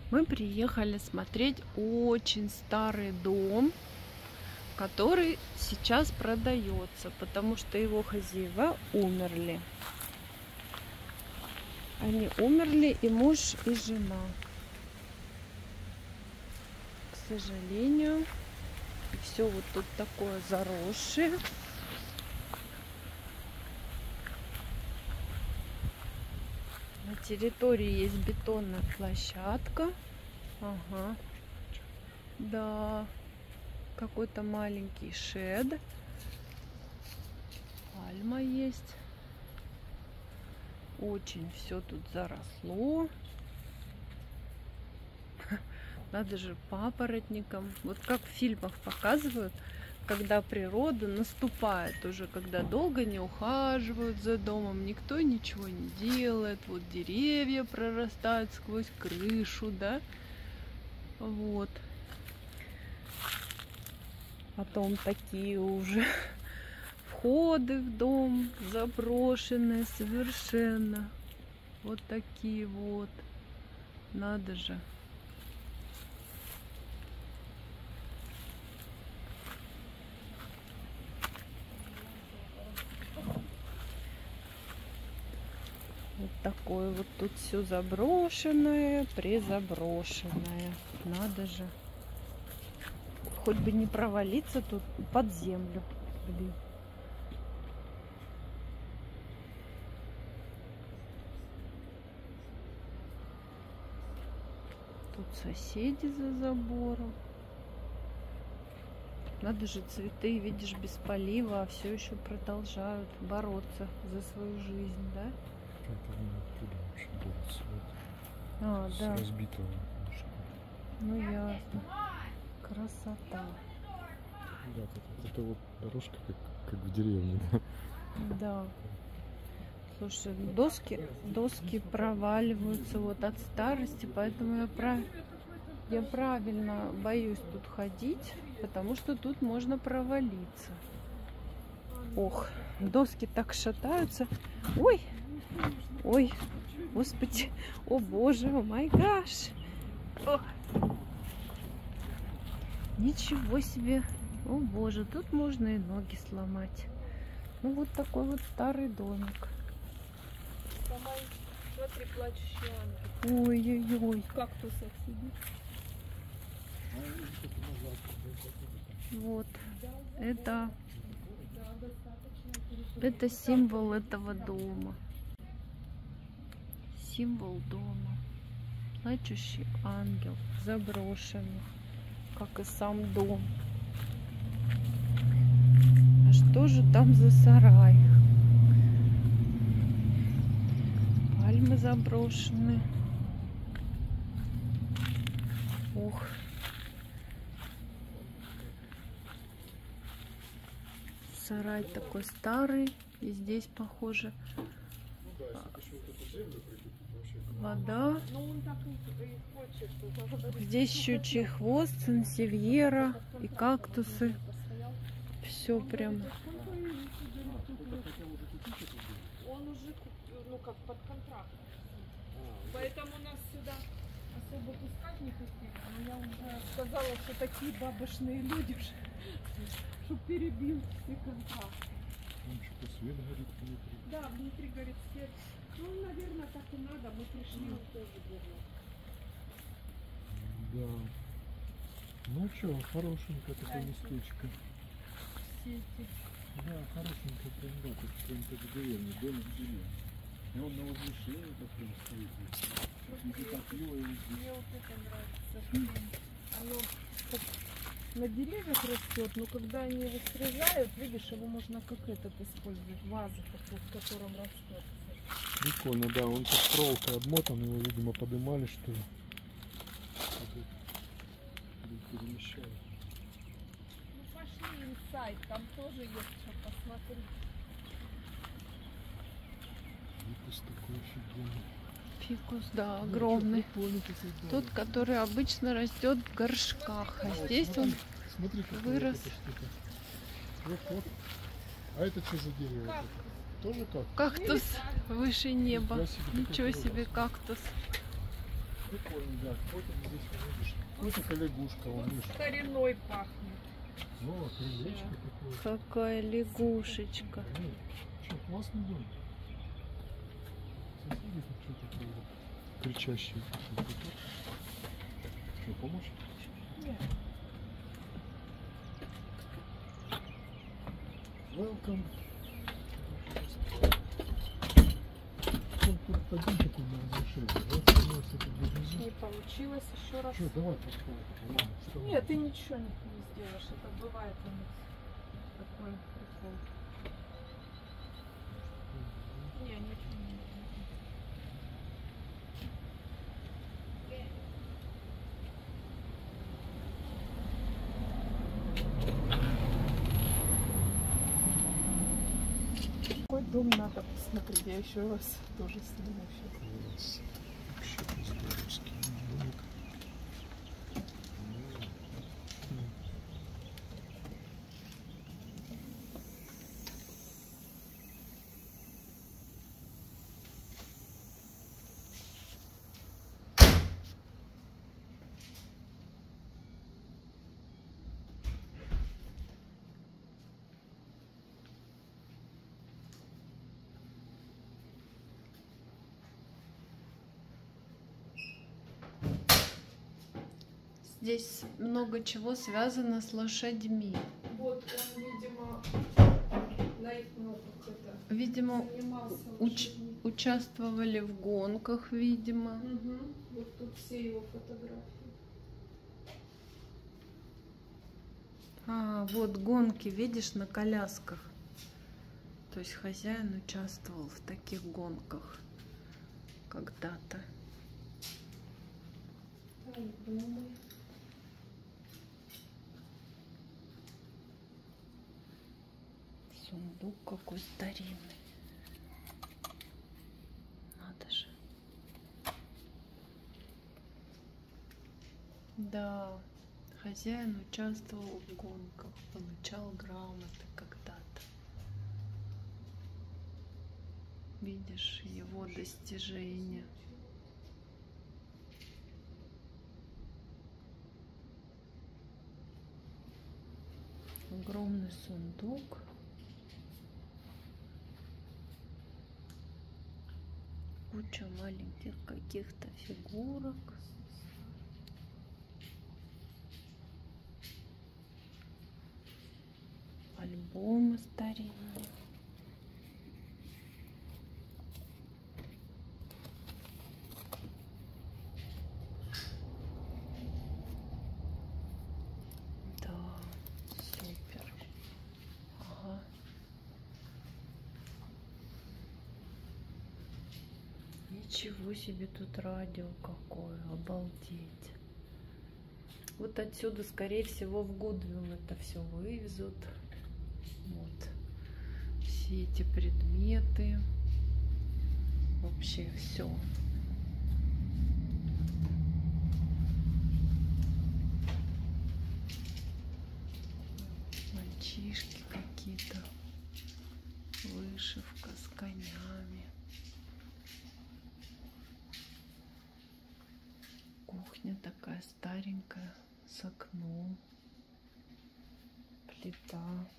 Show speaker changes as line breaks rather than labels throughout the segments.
Мы приехали смотреть очень старый дом, который сейчас продается, потому что его хозяева умерли. Они умерли, и муж, и жена. К сожалению, все вот тут такое заросшее. На территории есть бетонная площадка. Ага. Да. Какой-то маленький шед. Пальма есть. Очень все тут заросло. Надо же, папоротником. Вот как в фильмах показывают, когда природа наступает уже, когда долго не ухаживают за домом, никто ничего не делает. Вот деревья прорастают сквозь крышу, да? Вот. Потом такие уже входы в дом заброшенные совершенно. Вот такие вот. Надо же. Вот такое вот тут все заброшенное, призаброшенное. Надо же. Хоть бы не провалиться тут под землю. Блин. Тут соседи за забором. Надо же, цветы, видишь, без полива, а все еще продолжают бороться за свою жизнь, да?
Это не оттуда вообще борется.
А,
С
да.
разбитого немножко.
Ну ясно. Красота.
Да, это вот дорожка как в деревне, да?
Да. Слушай, доски проваливаются вот от старости, поэтому я правильно боюсь тут ходить, потому что тут можно провалиться. Ох, доски так шатаются. Ой, ой, господи, о боже, о май гаш. Ничего себе, о боже, тут можно и ноги сломать. Ну вот такой вот старый домик.
Смотри, плачущий ангел.
Ой-ой-ой.
В кактусах сидит.
Вот. Это символ этого дома. Символ дома. Плачущий ангел. Заброшенный. Как и сам дом. А что же там за сарай? Пальмы заброшены. Ох. Сарай такой старый. И здесь, похоже, вода. Здесь щучий хвост, сансевьера и кактусы. Все прям.
Он уже, ну как, под контракт. Поэтому нас сюда особо пускать не хотели. Но я уже сказала, что такие бабушные люди уже, что перебил все контракты.
Там что-то свет горит внутри.
Да, внутри горит свет. Ну, наверное, так и надо. Мы пришли, он тоже горел.
Да. Ну что, хорошенькое такое местечко.
Сети.
Да, хорошенькое прям, да, прям как в деревне, домик в деревне. И он на возвышении такой стоит.
Мне вот это нравится. Оно как на деревьях растет, но когда они его срезают, видишь, его можно как этот использовать, вазу, в котором растет.
Прикольно, да, он как проволокой обмотан, его, видимо, поднимали, что ли. Перемещали.
Ну пошли инсайд, там тоже есть что посмотреть.
Фикус такой офигенный.
Фикус, да, огромный. Тот, который обычно растет в горшках. А здесь он
смотри,
вырос.
Вот. А это что за дерево? Тоже как?
Кактус выше неба. Ничего себе, кактус.
Прикольно, да. Котик здесь видишь. Котик и лягушка, он
Вот
видишь.
стариной пахнет.
Вот, крылечко такое.
Какая лягушечка.
Что, классный дом. Соседи тут что такое кричащие. Что, помочь?
Нет.
Welcome. Один такой на разрешение. Вот осталось это без
Не получилось еще раз.
Что, давай подходим.
Нет, ты ничего не сделаешь. Это бывает у нас такой прикол. Не, ничего не делаю. Какой дом надо посмотреть? Я еще раз тоже сниму сейчас.
Вообще здоровский домик.
Здесь много чего связано с лошадьми.
Вот он, видимо, ну,
Видимо,
занимался
участвовали в гонках, видимо.
Угу. Вот тут все его фотографии.
А, вот гонки, видишь, на колясках. То есть хозяин участвовал в таких гонках когда-то.
Альбомы.
Сундук какой старинный. Надо же. Да, хозяин участвовал в гонках, получал грамоты когда-то. Видишь его достижения. Огромный сундук. Куча маленьких каких-то фигурок. Альбомы старинные. Да, супер. Ага. Ничего себе, тут радио какое, обалдеть. Вот отсюда, скорее всего, в Гудвилл это все вывезут. Вот. Все эти предметы. Вообще все. Мальчишки какие-то. Вышивка с конями. Кухня такая старенькая, с окном, плита,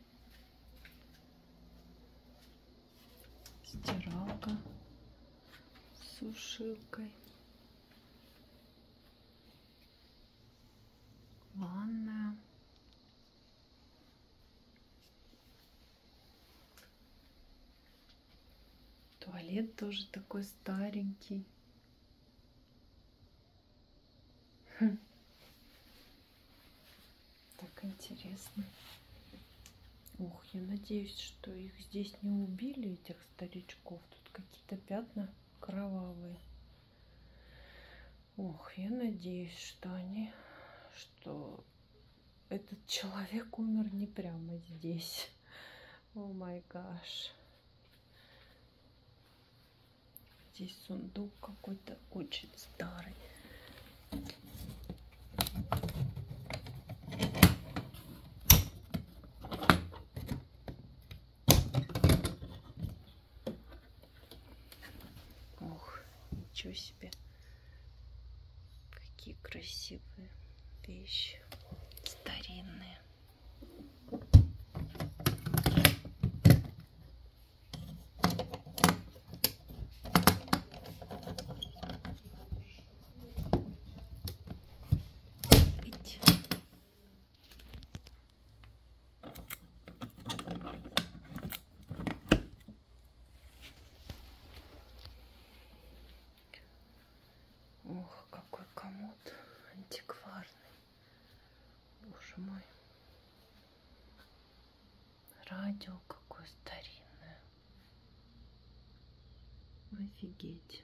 стиралка с сушилкой, ванная, туалет тоже такой старенький. Так интересно. Ух, я надеюсь, что их здесь не убили, этих старичков. Тут какие-то пятна кровавые. Ох, я надеюсь, что этот человек умер не прямо здесь. О май гаш. Здесь сундук какой-то очень старый. Ох, ничего себе. такие красивые вещи, старинные. Ох, какой комод антикварный. Боже мой. Радио какое старинное. Офигеть.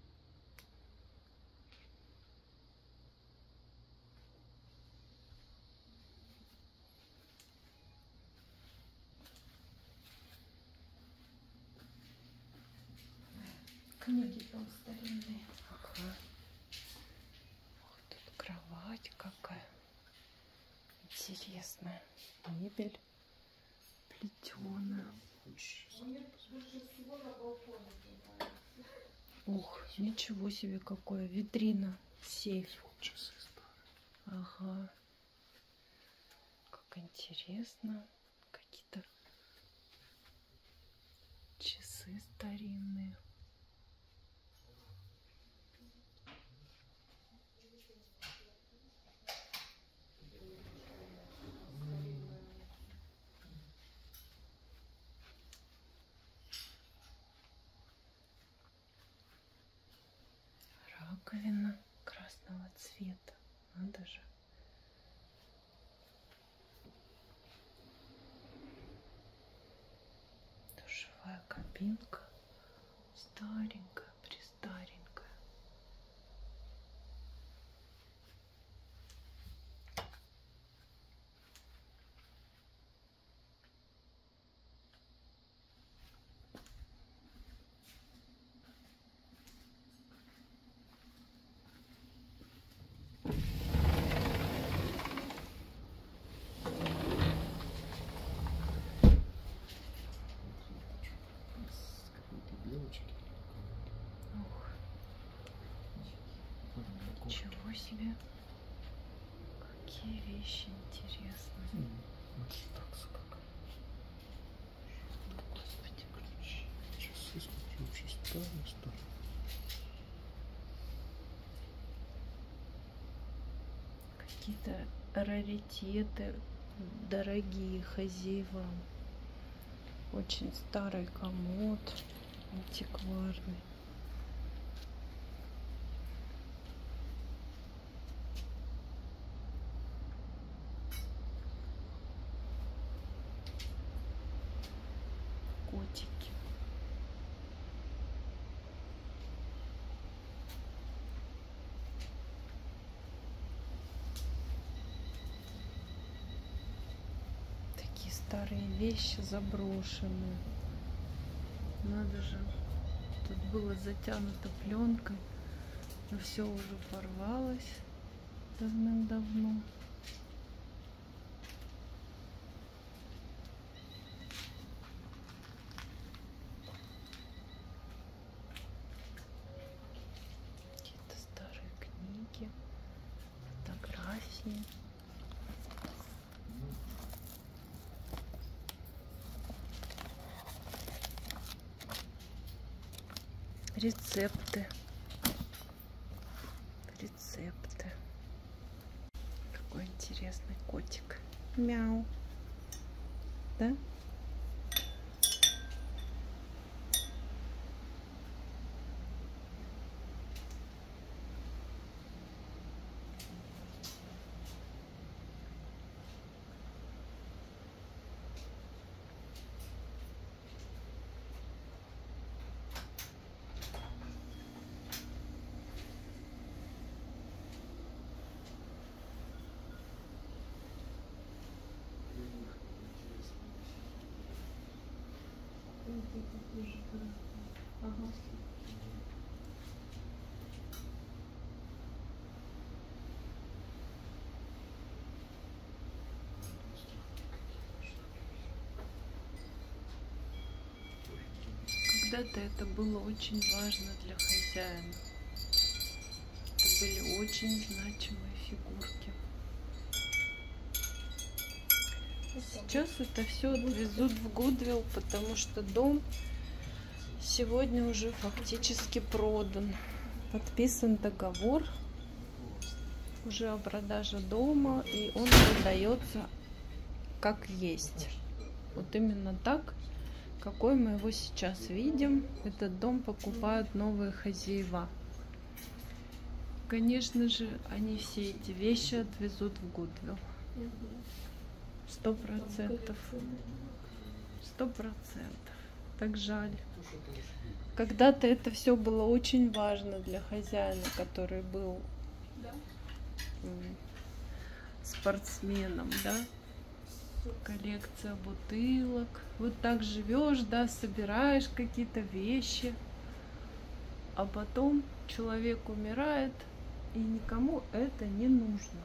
Книги там старинные. Ага. Ох, тут кровать какая интересная. Мебель плетеная. Ух, ничего себе, какое. Витрина, сейф.
Часы старые.
Ага. Как интересно. Какие-то часы старинные. Раковина красного цвета. Надо же. Душевая кабинка. Старенькая, престаренькая. Ух, ничего себе. Какие вещи интересные. Господи.
Часы, смотрю, очень старые.
Какие-то раритеты дорогие хозяевам. Очень старый комод, антикварный. Котики. Такие старые вещи заброшенные. Надо же. Тут было затянуто пленкой, но все уже порвалось давным-давно. Какие-то старые книги, фотографии. Рецепты. Рецепты. Какой интересный котик. Мяу. Да? Ага. Когда-то это было очень важно для хозяина. Это были очень значимые фигурки. Сейчас это все отвезут в Гудвилл, потому что дом сегодня уже фактически продан. Подписан договор уже о продаже дома, и он продается как есть. Вот именно так, какой мы его сейчас видим. Этот дом покупают новые хозяева. Конечно же, они все эти вещи отвезут в Гудвилл. 100%. 100%. Так жаль. Когда-то это все было очень важно для хозяина, который был спортсменом, да? Коллекция бутылок. Вот так живешь, да, собираешь какие-то вещи, а потом человек умирает, и никому это не нужно.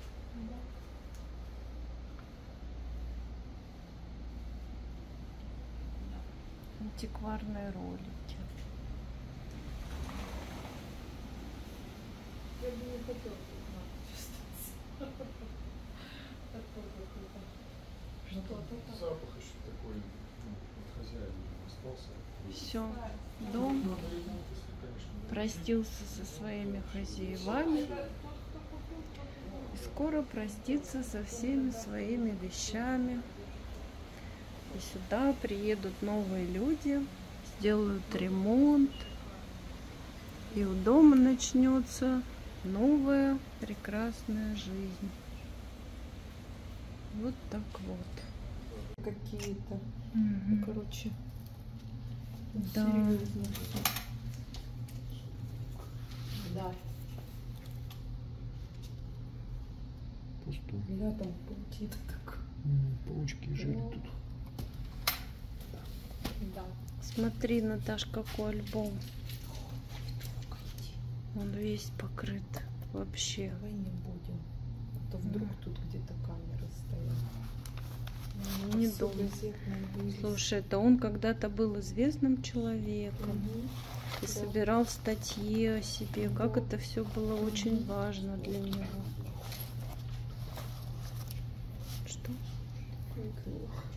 Антикварные ролики.
Я бы не хотела
Запах еще такой, от хозяина остался.
Все, дом простился со своими хозяевами и скоро простится со всеми своими вещами. И сюда приедут новые люди, сделают ремонт, и у дома начнется новая прекрасная жизнь. Вот так вот.
какие-то. Короче,
Да.
серьезно всё. Да.
Пустой.
Да, там паутина такая.
Паучки жили тут.
Да.
Смотри, Наташ, какой альбом. Он весь покрыт вообще.
Давай не будем. А то вдруг тут где-то камера стояла.
Не
Всё
думаю.
газетное вылез.
Слушай, это он когда-то был известным человеком и
Да.
собирал статьи о себе. Как
Да.
это все было очень важно для него. Что?
Ой, плохо.